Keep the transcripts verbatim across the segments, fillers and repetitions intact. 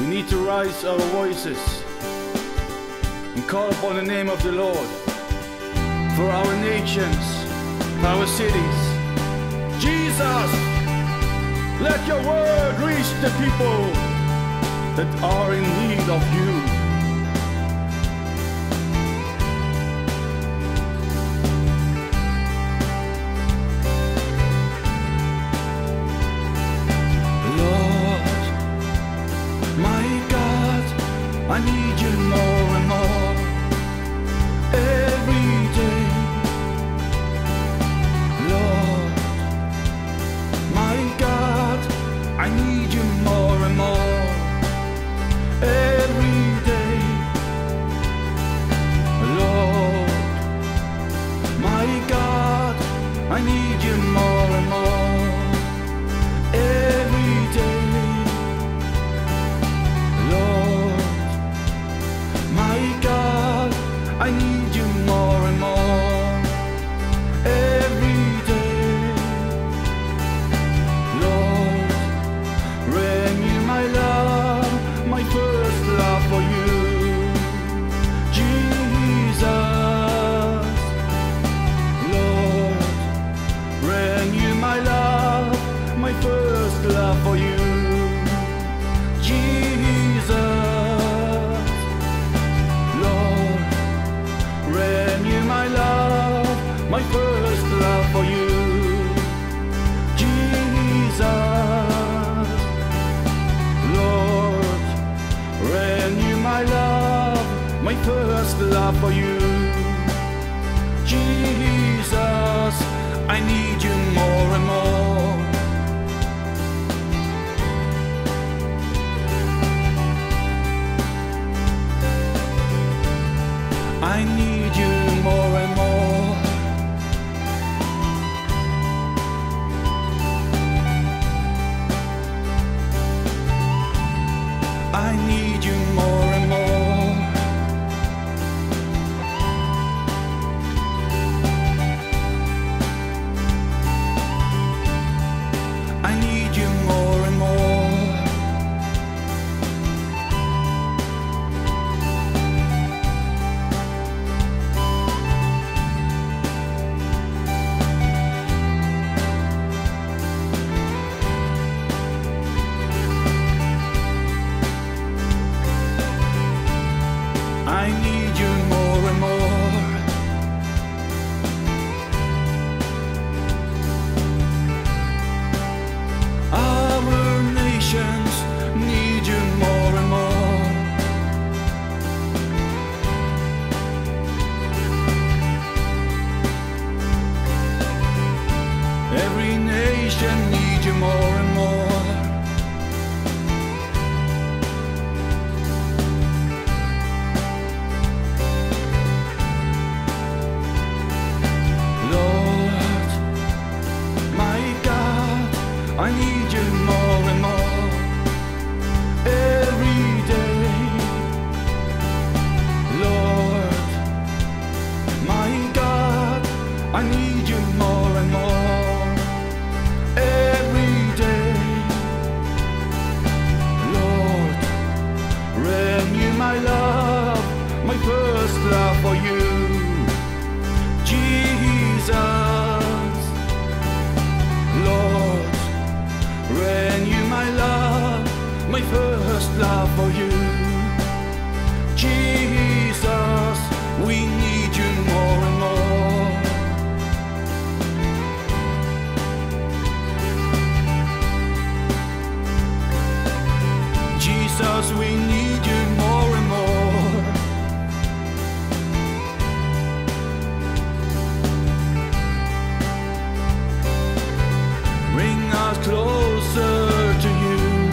need to raise our voices and call upon the name of the Lord for our nations, for our cities. Jesus, let your word reach the people that are in need of you. Lord, my God, I need you more and more every day. Lord, my God, I need you more and more every day. Lord, my God, I need you more and more every day. Lord, my God, I need you more and more every day. Lord, renew my love, my first love for you, Jesus. Lord, renew my love, my first love for you, Jesus. Lord, renew my love, my first love for you, Jesus. Lord, renew my love, my first love for you, Jesus. I need you more and more. I need you more and more. I need you more and more. I need you more and more. I need you more and more. Our nations need you more and more. Every nation needs you more and more. I need you more and more every day. Lord, my God, I need you more and more every day. Lord, renew my love, my first love for you, Jesus. Lord, renew my love, my first love for you, Jesus. We need you more and more. Jesus, we need you more and more. Bring us closer to you.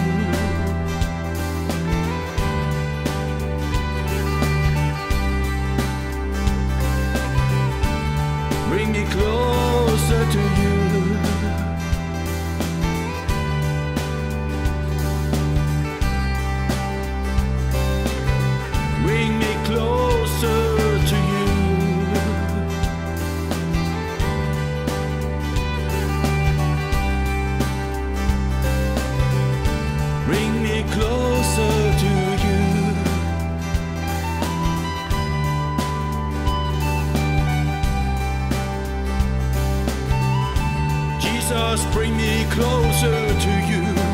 Bring me closer to you. Bring me closer to you. Jesus, bring me closer to you.